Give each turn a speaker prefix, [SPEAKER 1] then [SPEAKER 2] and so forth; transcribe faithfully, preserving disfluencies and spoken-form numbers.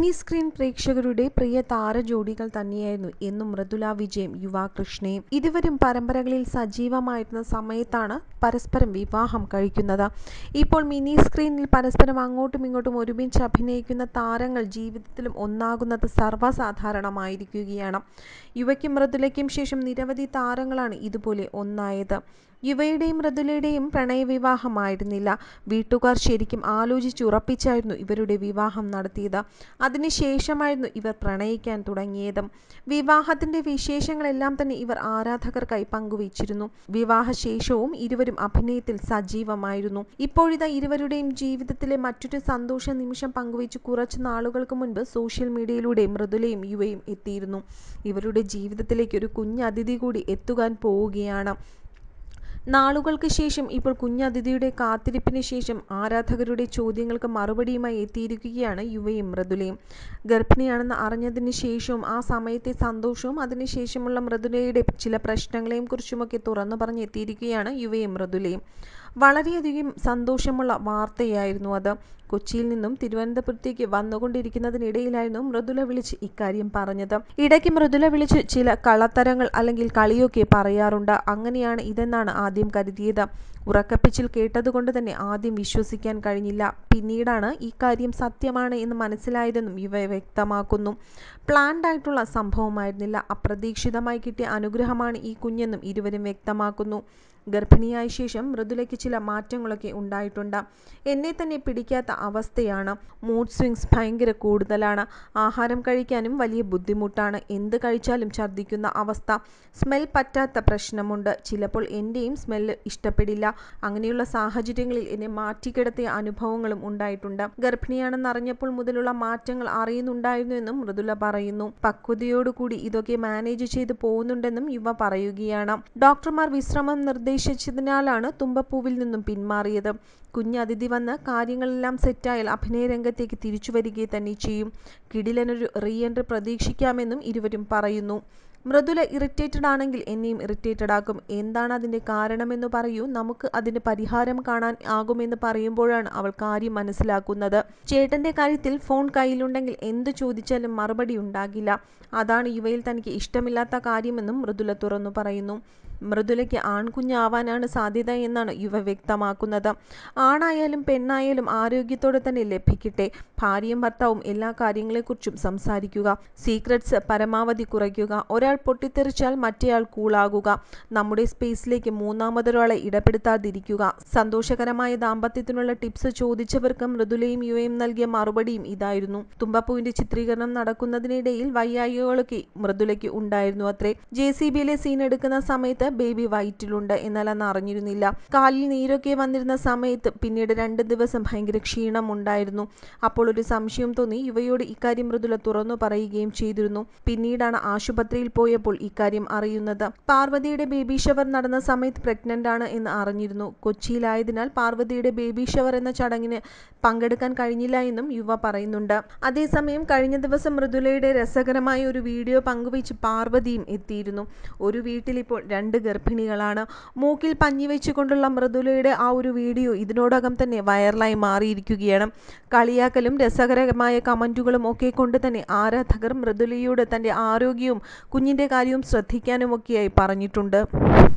[SPEAKER 1] Mini screen പ്രേക്ഷകരുടെ പ്രിയ താരജോഡികൾ തന്നെയായിരുന്നു എന്നും മൃദുല വിജയും യുവാകൃഷ്ണയും. ഇരുവരും പരമ്പരകളിൽ സജീവമായിരുന്ന സമയത്താണ് പരസ്പരം വിവാഹം കഴിക്കുന്നത്. ഇപ്പോൾ മിനി സ്ക്രീനിൽ പരസ്പരം അങ്ങോട്ടും ഇങ്ങോട്ടും ഒരുമിച്ച് അഭിനയിക്കുന്ന താരങ്ങൾ ജീവിതത്തിലും ഒന്നാകുന്നത് സർവ്വസാധാരണമായിരിക്കുകയാണ്. യുവയ്ക്കും മൃദുലയ്ക്കും ശേഷം നിരവധി താരങ്ങളാണ് ഇതുപോലെ ഒന്നായത്. യുവയുടെയും മൃദുലയുടെയും പ്രണയവിവാഹമായിരുന്നില്ല. വീട്ടുകാർ ശരിക്കും ആലോചിച്ചുറപ്പിച്ചായിരുന്നു ഇവരുടെ വിവാഹം നടത്തിയത്. അതിനുശേഷമായിരുന്നു ഇവർ പ്രണയിക്കാൻ തുടങ്ങിയത്. വിവാഹത്തിന്റെ വിശേഷങ്ങളെല്ലാം തന്നെ ഇവർ ആരാധകർക്കായി പങ്കുവച്ചിരുന്നു. വിവാഹശേഷവും ഇരുവരും അഭിനയത്തിൽ സജീവമായിരുന്നു. ഇപ്പോഴിതാ ഇരുവരുടെയും ജീവിതത്തിലെ മറ്റൊരു സന്തോഷ നിമിഷം പങ്കുവച്ച് കുറച്ചു നാളുകൾക്ക് മുൻപ് സോഷ്യൽ മീഡിയയിലൂടെ മൃദുലയും യുവയും എത്തിയിരുന്നു. ഇവരുടെ ജീവിതത്തിലേക്ക് ഒരു കുഞ്ഞതിഥി കൂടി എത്തുവാൻ പോവുകയാണ്. നാളുകൾക്ക് ശേഷം ഇപ്പോൾ കുഞ്ഞതിഥിയുടെ കാത്തിരിപ്പിന് ശേഷം ആരാധകരുടെ ചോദ്യങ്ങൾക്ക് മറുപടിയുമായി എത്തിയിരിക്കുകയാണ് യുവയും മൃദുലയും. ഗർഭിണിയാണെന്ന് അറിഞ്ഞതിന് ശേഷവും ആ സമയത്തെ സന്തോഷവും അതിനുശേഷമുള്ള മൃദുലയുടെ ചില പ്രശ്നങ്ങളെയും കുറിച്ചുമൊക്കെ തുറന്നു പറഞ്ഞെത്തിയിരിക്കുകയാണ് യുവയും മൃദുലയും. വളരെയധികം സന്തോഷമുള്ള വാർത്തയായിരുന്നു അത്. കൊച്ചിയിൽ നിന്നും തിരുവനന്തപുരത്തേക്ക് വന്നുകൊണ്ടിരിക്കുന്നതിനിടയിലായിരുന്നു മൃദുല വിളിച്ച് ഇക്കാര്യം പറഞ്ഞത്. ഇടയ്ക്ക് മൃദുല വിളിച്ച് ചില കളത്തരങ്ങൾ അല്ലെങ്കിൽ കളിയൊക്കെ പറയാറുണ്ട്. അങ്ങനെയാണ് ഇതെന്നാണ് ആദ്യം കരുതിയത്. ഉറക്കപ്പിച്ചിൽ കേട്ടതുകൊണ്ട് തന്നെ ആദ്യം വിശ്വസിക്കാൻ കഴിഞ്ഞില്ല. പിന്നീടാണ് ഈ കാര്യം സത്യമാണ് എന്ന് മനസ്സിലായതെന്നും യുവ വ്യക്തമാക്കുന്നു. പ്ലാൻഡ് ആയിട്ടുള്ള സംഭവമായിരുന്നില്ല, അപ്രതീക്ഷിതമായി കിട്ടിയ അനുഗ്രഹമാണ് ഈ കുഞ്ഞെന്നും ഇരുവരും വ്യക്തമാക്കുന്നു. ഗർഭിണിയായ ശേഷം മൃദുലയ്ക്ക് ചില മാറ്റങ്ങളൊക്കെ ഉണ്ടായിട്ടുണ്ട്. എന്നെ തന്നെ പിടിക്കാത്ത അവസ്ഥയാണ്. മൂഡ് സ്വിങ്സ് ഭയങ്കര കൂടുതലാണ്. ആഹാരം കഴിക്കാനും വലിയ ബുദ്ധിമുട്ടാണ്. എന്ത് കഴിച്ചാലും ഛർദ്ദിക്കുന്ന അവസ്ഥ. സ്മെൽ പറ്റാത്ത പ്രശ്നമുണ്ട്. ചിലപ്പോൾ എൻ്റെയും സ്മെല്ല് ഇഷ്ടപ്പെടില്ല. അങ്ങനെയുള്ള സാഹചര്യങ്ങളിൽ എന്നെ മാറ്റിക്കിടത്തിയ അനുഭവങ്ങളും ഉണ്ടായിട്ടുണ്ട്. ഗർഭിണിയാണെന്ന് അറിഞ്ഞപ്പോൾ മുതലുള്ള മാറ്റങ്ങൾ അറിയുന്നുണ്ടായിരുന്നു എന്നും മൃദുല പറയുന്നു. പക്വതയോടുകൂടി ഇതൊക്കെ മാനേജ് ചെയ്ത് പോകുന്നുണ്ടെന്നും യുവ പറയുകയാണ്. ഡോക്ടർമാർ വിശ്രമം നിർദ്ദേശിച്ചതിനാലാണ് തുമ്പപ്പൂവിൽ നിന്നും പിന്മാറിയത്. കുഞ്ഞതിഥി വന്ന് കാര്യങ്ങളെല്ലാം സെറ്റായാൽ അഭിനയ രംഗത്തേക്ക് തിരിച്ചു വരികയെ തന്നെ ചെയ്യും. കിടിലനൊരു റീ എൻട്രി പ്രതീക്ഷിക്കാമെന്നും ഇരുവരും പറയുന്നു. മൃദുല ഇറിറ്റേറ്റഡ് ആണെങ്കിൽ എന്നെയും ഇറിറ്റേറ്റഡ് ആക്കും. എന്താണ് അതിൻ്റെ കാരണമെന്ന് പറയൂ, നമുക്ക് അതിന് പരിഹാരം കാണാൻ ആകുമെന്ന് പറയുമ്പോഴാണ് അവൾ കാര്യം മനസ്സിലാക്കുന്നത്. ചേട്ടൻ്റെ കാര്യത്തിൽ ഫോൺ കയ്യിലുണ്ടെങ്കിൽ എന്ത് ചോദിച്ചാലും മറുപടി ഉണ്ടാകില്ല. അതാണ് യുവയിൽ തനിക്ക് ഇഷ്ടമില്ലാത്ത കാര്യമെന്നും മൃദുല തുറന്നു പറയുന്നു. മൃദുലയ്ക്ക് ആൺകുഞ്ഞാവാനാണ് സാധ്യത എന്നാണ് യുവ വ്യക്തമാക്കുന്നത്. ആണായാലും പെണ്ണായാലും ആരോഗ്യത്തോടെ തന്നെ ലഭിക്കട്ടെ. ഭാര്യയും ഭർത്താവും എല്ലാ കാര്യങ്ങളെക്കുറിച്ചും സംസാരിക്കുക. സീക്രട്സ് പരമാവധി കുറയ്ക്കുക. ഒരാൾ പൊട്ടിത്തെറിച്ചാൽ മറ്റേയാൾ കൂളാകുക. നമ്മുടെ സ്പേസിലേക്ക് മൂന്നാമതൊരാളെ ഇടപെടുത്താതിരിക്കുക. സന്തോഷകരമായ ദാമ്പത്യത്തിനുള്ള ടിപ്സ് ചോദിച്ചവർക്ക് മൃദുലയും യുവയും നൽകിയ മറുപടിയും ഇതായിരുന്നു. തുമ്പപ്പൂവിന്റെ ചിത്രീകരണം നടക്കുന്നതിനിടയിൽ വയ്യായികളൊക്കെ മൃദുലയ്ക്ക് ഉണ്ടായിരുന്നു അത്രേ. ജെ സി ബിയിലെ സീൻ എടുക്കുന്ന സമയത്ത് ബേബി വയറ്റിലുണ്ട്, എന്നാൽ അന്ന് അറിഞ്ഞിരുന്നില്ല. കാലിൽ നീരൊക്കെ വന്നിരുന്ന സമയത്ത് പിന്നീട് രണ്ട് ദിവസം ഭയങ്കര ക്ഷീണം ഉണ്ടായിരുന്നു. അപ്പോൾ ഒരു സംശയം തോന്നി യുവയോട് ഇക്കാര്യം മൃദുല തുറന്നു പറയുകയും ചെയ്തിരുന്നു. പിന്നീടാണ് ആശുപത്രിയിൽ പോയപ്പോൾ ഇക്കാര്യം അറിയുന്നത്. പാർവതിയുടെ ബേബി ഷവർ നടന്ന സമയത്ത് പ്രഗ്നന്റ് ആണ് എന്ന് അറിഞ്ഞിരുന്നു. കൊച്ചിയിലായതിനാൽ പാർവതിയുടെ ബേബി ഷവർ എന്ന ചടങ്ങിന് പങ്കെടുക്കാൻ കഴിഞ്ഞില്ല എന്നും യുവ പറയുന്നുണ്ട്. അതേസമയം കഴിഞ്ഞ ദിവസം മൃദുലയുടെ രസകരമായ ഒരു വീഡിയോ പങ്കുവച്ച് പാർവതിയും എത്തിയിരുന്നു. ഒരു വീട്ടിൽ ഇപ്പോൾ രണ്ട് ഗർഭിണികളാണ്. മൂക്കിൽ പഞ്ഞി വെച്ചുകൊണ്ടുള്ള മൃദുലയുടെ ആ ഒരു വീഡിയോ ഇതിനോടകം തന്നെ വൈറലായി മാറിയിരിക്കുകയാണ്. കളിയാക്കലും രസകരമായ കമന്റുകളും ഒക്കെ കൊണ്ട് തന്നെ ആരാധകർ മൃദുലയോട് തൻ്റെ ആരോഗ്യവും കുഞ്ഞിൻ്റെ കാര്യവും ശ്രദ്ധിക്കാനുമൊക്കെയായി പറഞ്ഞിട്ടുണ്ട്.